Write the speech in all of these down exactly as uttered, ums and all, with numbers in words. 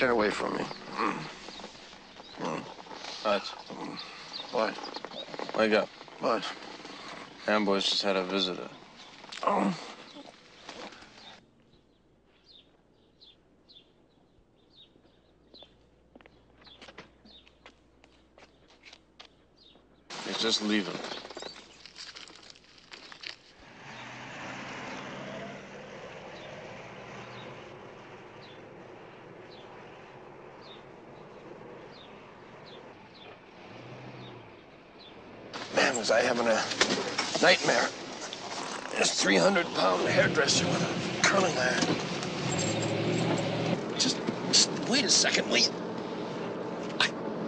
Get away from me. Mm. Mm. Hutch. Mm. What? Wake up. What? Amboy's just had a visitor. Oh. He's just leaving. Man, was I having a nightmare. This three hundred pound hairdresser with a curling iron. Just, just wait a second, will you? I...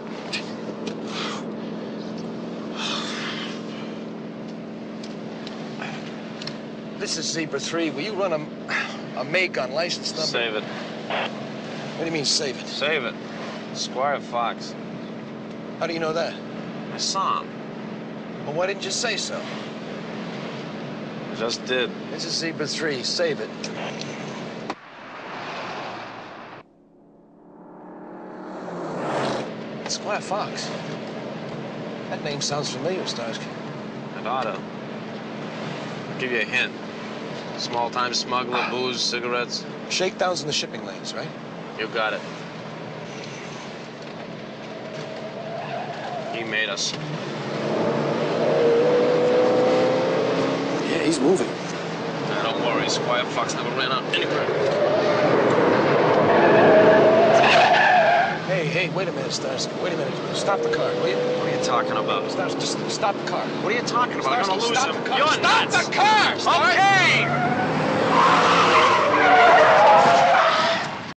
This is Zebra three. Will you run a, a make on license number? Save it. What do you mean, save it? Save it. Squire Fox. How do you know that? I saw him. Well, why didn't you say so? I just did. This is Zebra three. Save it. Squire Fox. That name sounds familiar, Starsky. It oughta. I'll give you a hint. Small-time smuggler, booze, cigarettes. Shakedowns in the shipping lanes, right? You got it. He made us. Yeah, he's moving. Now, don't worry. Squire Fox never ran out anywhere. Hey, hey, wait a minute, Starsky. Wait a minute. Stop the car, will you? What are you talking about? Starsky, just stop the car. What are you talking about? I'm Starsky, gonna lose stop him. the car. You're Stop nuts! the car! Starsky. Okay!